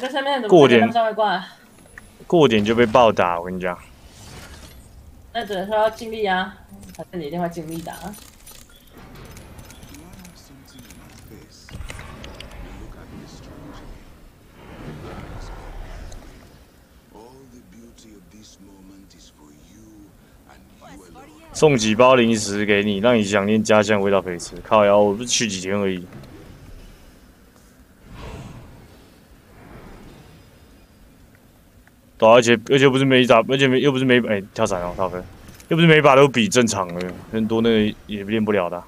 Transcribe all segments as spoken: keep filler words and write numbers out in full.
在上面过点上会挂， 过点就被暴打，我跟你讲。 那只能说要尽力啊，反正你一定会尽力的、啊。 送几包零食给你，让你想念家乡味道可以吃。靠腰，我不是去几天而已。对、啊，而且而且不是每一把，而且没又不是每哎、欸、跳伞哦，跳飞，又不是每一把都比正常的，很多那个也练不了的、啊。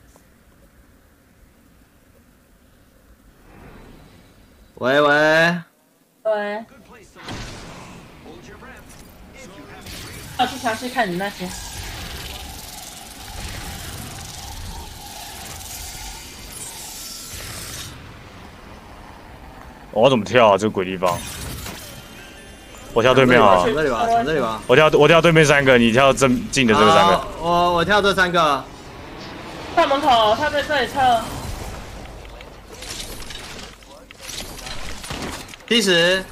喂喂， 喂，我去尝试看你那些。 我要怎么跳啊？这个鬼地方！我跳对面啊！ 从这里吧，从这里吧。 我跳我跳对面三个，你跳正近的这个三个。 我我跳这三个。 到门口，他在这里撤。 七十。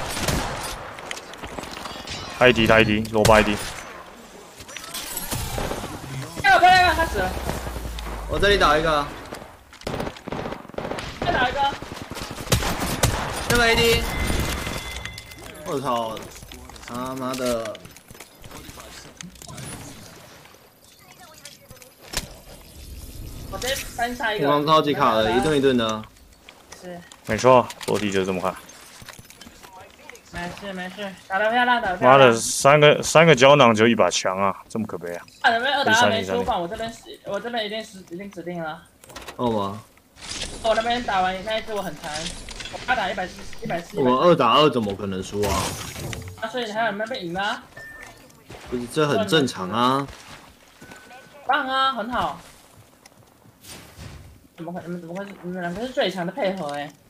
他一滴，他一滴，罗巴一滴。 哎，我不要那个，他死了。 我这里倒一个。 再打一个。 这个 A D， 我操，他妈的！ 我直接翻下一个。 天光超级卡的，一顿一顿的。 是。 没错，落地就是这么快。 没事没事，打得漂亮，打得漂亮。 妈的，三个三个胶囊就一把枪啊，这么可悲啊！ 啊，你们二打二没输，我这边死，我这边已经死，已经死定了。 哦吗？ 我那边打完那一次我很残。我他打一百四，一百四。 我二打二怎么可能输啊？ 啊，所以你还有没有被赢啊？ 不是，这很正常啊。 棒啊，很好。怎么会？你们怎么会？你们两个是最强的配合哎、欸。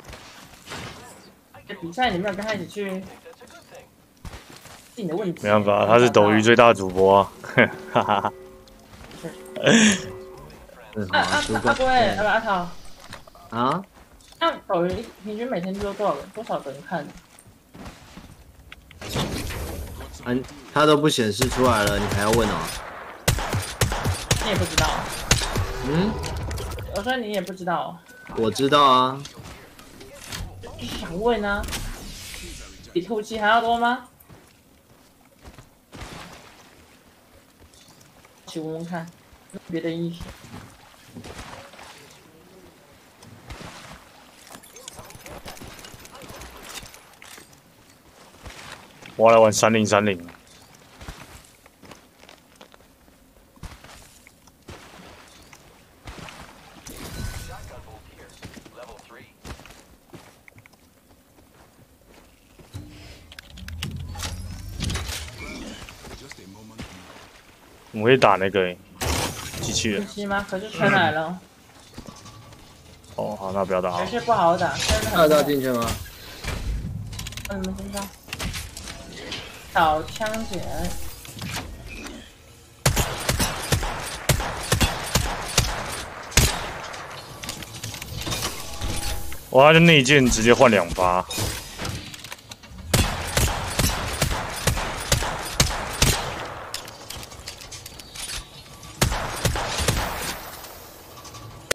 比赛你没有跟他一起去，是你的问题。 没办法，他是斗鱼最大主播、啊，哈哈哈。 啊啊啊！各位，阿阿涛。 啊？ 那抖音平均每天都多少多少个人看？ 嗯，他都不显示出来了，你还要问哦？ 你也不知道。 嗯？ 我说你也不知道。 我知道啊。 就是想问啊，比吐气还要多吗？去问问看，别的意思。 我来玩三零三零。我们可以打那个、欸、机器人。 机器吗？可是全来了。 哦，好，那不要打。 还是不好打。 二打进去吗？ 嗯，你们先打。小枪姐。 哇，就内剑直接换两发。